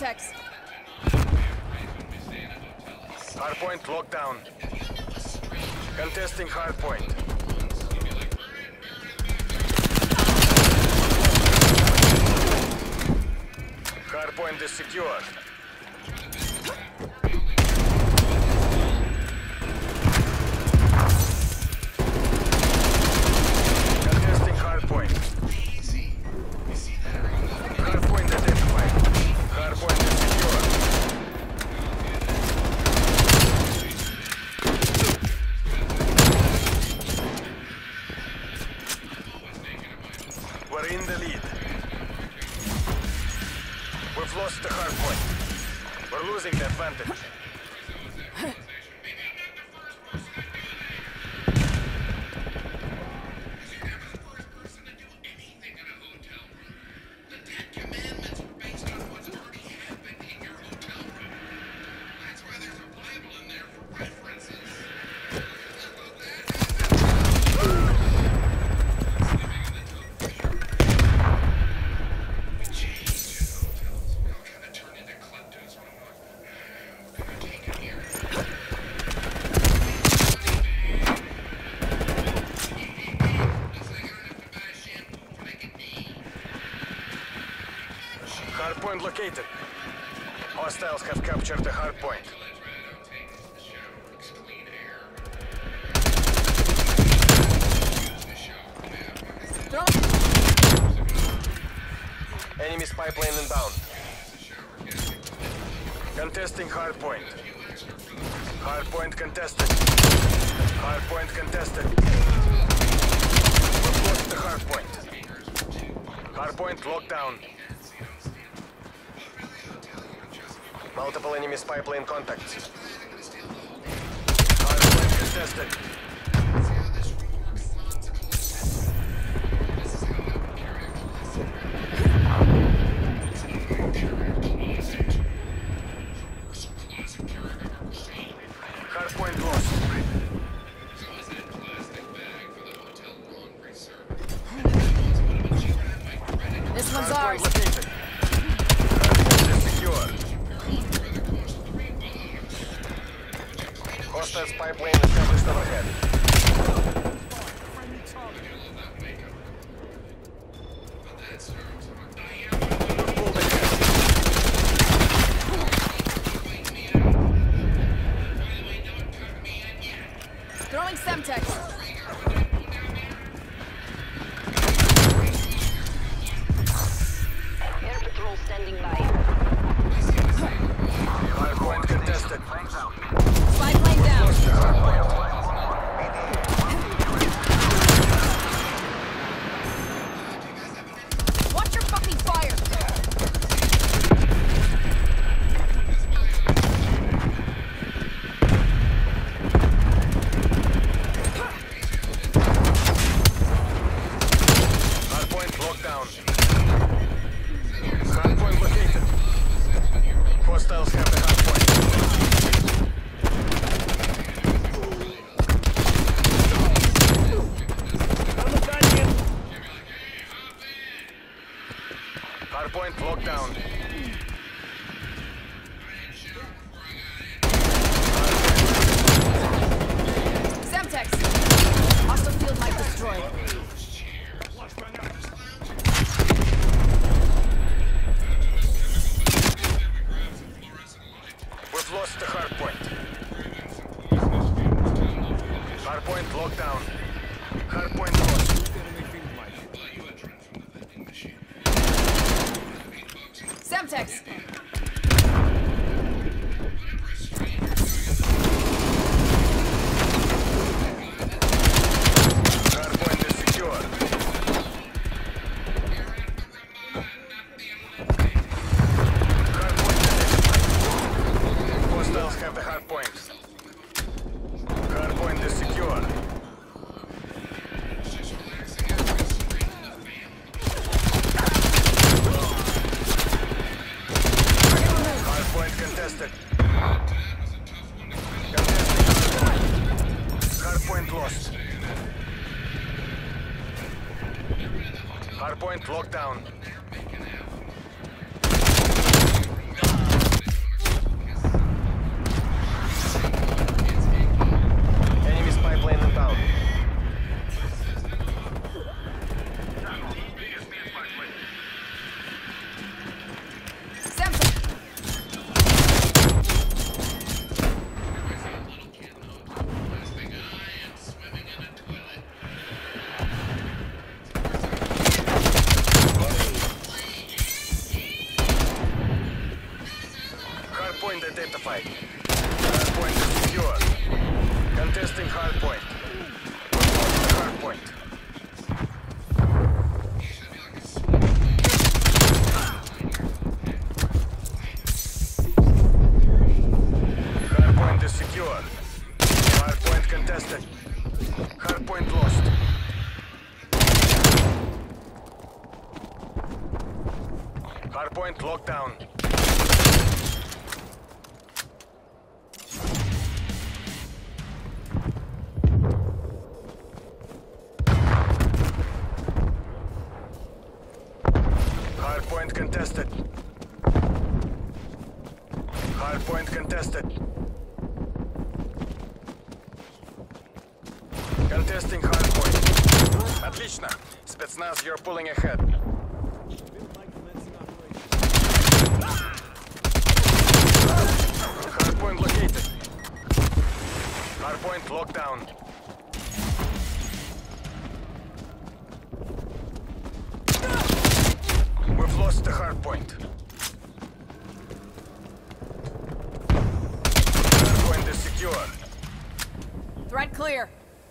Semtex. Hardpoint locked down. Contesting hardpoint. Hardpoint is secured. Contesting hardpoint. Hardpoint identified. Hardpoint is secured. We're in the lead. We've lost the hardpoint. We're losing the advantage. Hardpoint located. Hostiles have captured the hardpoint. Enemy's pipeline inbound. Contesting hardpoint. Hardpoint contested. Hardpoint contested. We've lost the hardpoint. Hardpoint locked down. Multiple enemies pipeline contacts. Hardpoint contested. Hardpoint lost. This one's Hardpoint ours. located. Hardpoint is secure. Hostiles pipeline established overhead. We've pulled ahead. Throwing Semtex. Air patrol standing by. Hardpoint contested. Spy plane down. Lost the hardpoint. Watch your fucking fire. Hardpoint locked down. Hardpoint located. Hostiles have the hardpoint. Hardpoint locked down. Semtex. Hostile field might destroyed. We've lost the hardpoint. Hardpoint locked down. Hardpoint lost. Semtex. Hardpoint is secure. Hardpoint identified. Hostiles have the hardpoint. Hardpoint is secure. Hardpoint contested. Contesting hardpoint. Hardpoint lost. Hardpoint locked down. contested. Hardpoint lost. Hardpoint locked down. Hardpoint contested. Hardpoint contested. Contesting hardpoint. Отлично. Спецназ, you're pulling ahead. Hardpoint located. Hardpoint locked down. We've lost the hardpoint. Hardpoint is secure. Threat clear.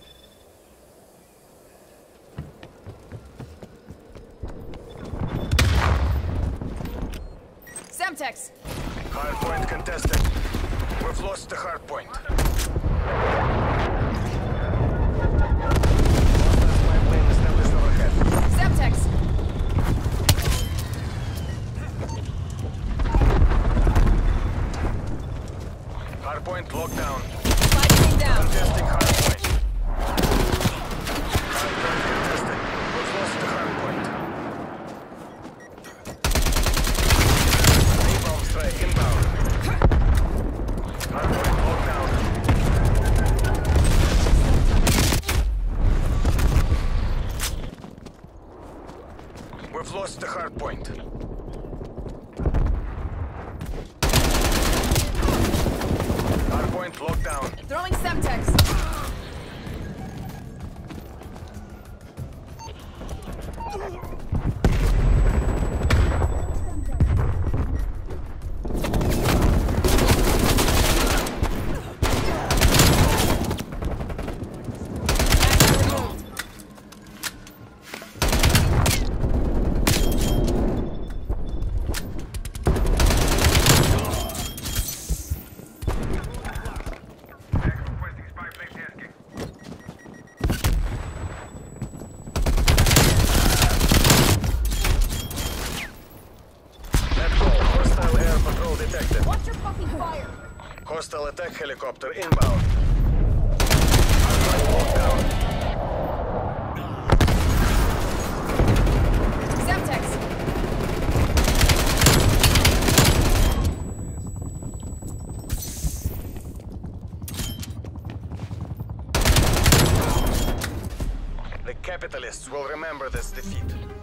Semtex. Hardpoint contested. We've lost the hardpoint. Hostile plane established overhead. Semtex. Hardpoint locked down. Spy plane down. Contesting hardpoint. Hardpoint contested. We've lost the hardpoint. Napalm strike inbound. Hardpoint locked down. We've lost the hardpoint. Hardpoint locked down. Throwing Semtex. Detected. Watch your fucking fire. Hostile attack helicopter inbound. Hardpoint locked down. Semtex. The capitalists will remember this defeat.